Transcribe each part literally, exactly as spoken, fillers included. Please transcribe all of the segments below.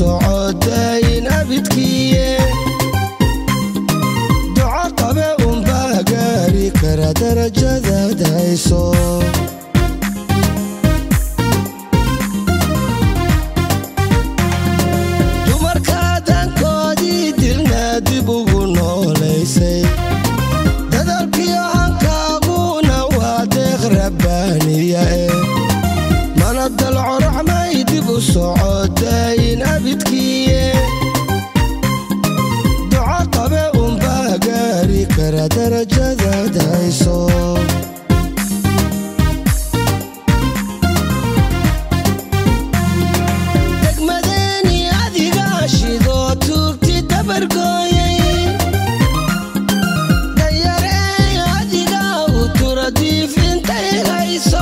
socodayna bidkiye duca qabe un baa gaari kara darajadaad hayso dumarkaadankoodii dilna dib ugu noolaysay dadalkiyo hankaaguna waa deeq rabbaaniya e mana dalco raxmay dib u socodayna bidkiye duca qabe un baa gaari kara darajadaad hayso degmadeeni adiga shidoo tuugti dabargooyay danyarey adiga u tura diif intay hayso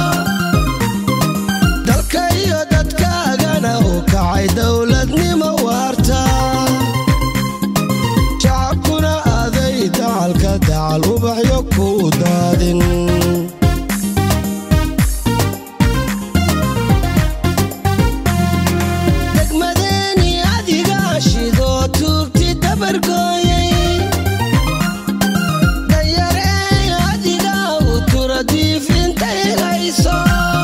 dalka iyo dadkaagana u kacay dowladnimo waarta shacabkuna aday dacalka dacal ubaxyo ku daadin degmadeeni adiga shidoo tuugti dabargooyay danyarey adiga u tura diif intay hayso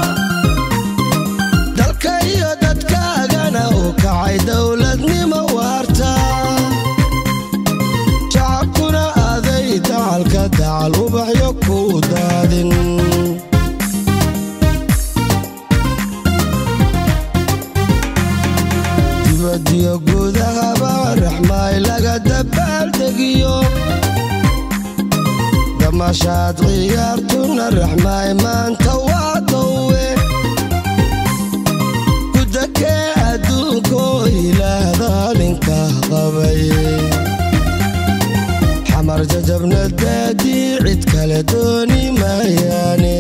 dalka iyo dadkaagana u kacay dowladnimo waarta shacabkuna aday dacalka dacal ubaxyo ku daadin dibadiyo gudahaba raxmaay laga dabaaldegiyo damashaad ciyaartuna raxmaay maanta waa dowwe kudakee adduunkoo ilaah daalinka qabay xamar jajabna daadii cid kale dooni maayaane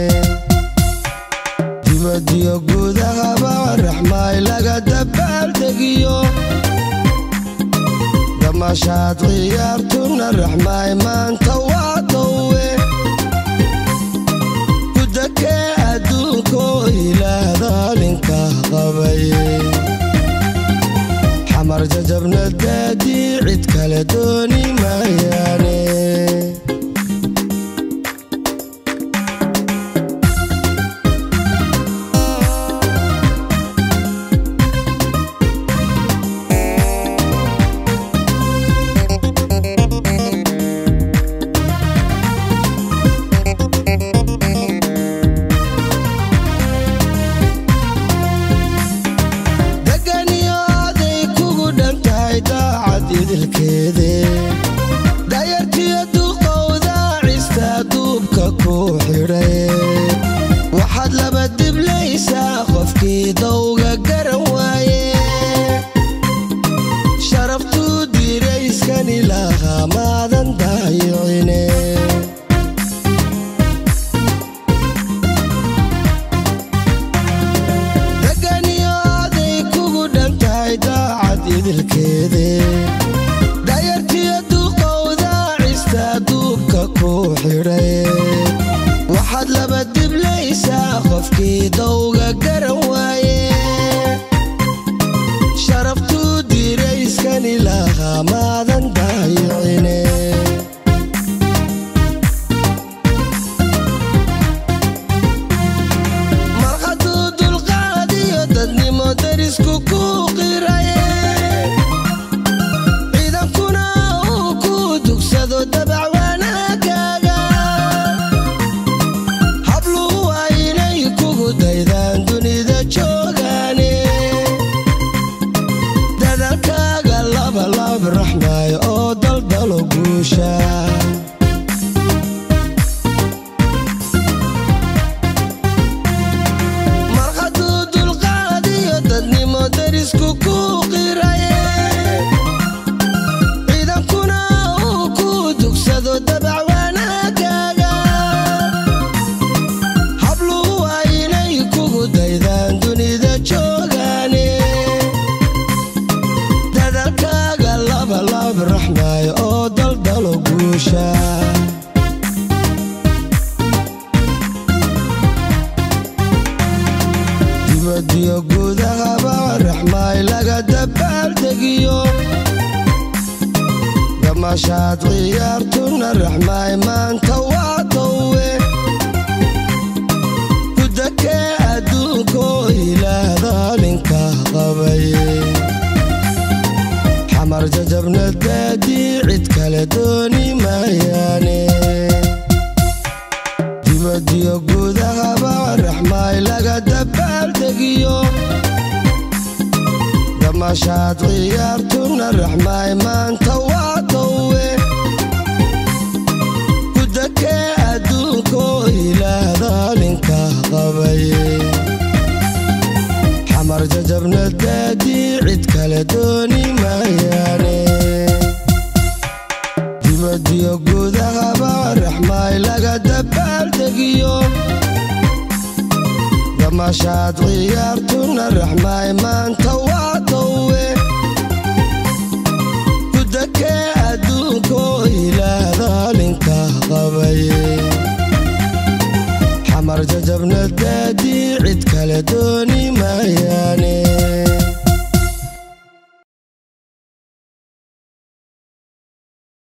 dibadiyo gudahaba raxmaay laga dabaaldegiyo damashaad ciyaartuna raxmaay maanta waa dowwe kudakee adduunkoo ilaah daalinka qabay xamar jajabna daadii cid kale dooni maayaane dayartiyo duqowda cista duubka ku xidhay waxaad laba diblaysaa qofkii dawga garan waaye sharaftuu dirayskani lahaa maadan daayicine deganiyo aday kugu dhantahay daacad idilkeede dayartiyo duqowda cista duubka ku xidhay waxaad laba diblaysaa qofkii dawga garan waaye sharaftuu dirayskani lahaa maadan daayicine marqaduu dulqaadiyo dadnimo darisku ku qiraye dabac wanaagaaga habluhu waa inay دمشات غيرتنا الرحمة ما انت وطوي كدك أدوكو إلى ذلك غبي حمر ججبنا الدادي عد كالدوني مياني دي وجودها بالرحمة لقى دبال دقيو دمشات غيرتنا الرحمة ما انت وطوي كدك أدوكو إلى ذلك غبي حمر ججبنا الدادي عد كالدوني مياني دي وجودها بالرحمة لقى دبال دقيو دمشات غيرتنا الرحمة ما انت وطوي كدك أدوكو إلى ذلك غبي حمر ججبنا الدادي عد كالدوني